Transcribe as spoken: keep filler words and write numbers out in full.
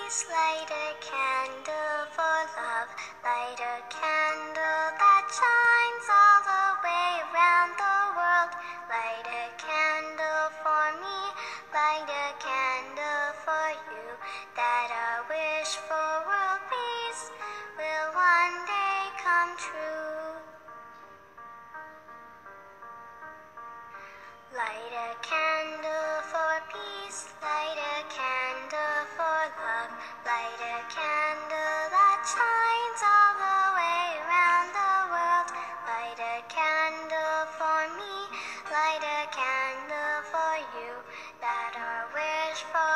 peace. Light a candle for love. Light a candle that shines all the way around the world. Light a candle for me. Light a candle for you. That our wish for world peace will one day come true. Light a candle for peace, light a candle for love, light a candle that shines all the way around the world. Light a candle for me, light a candle for you, that our wish for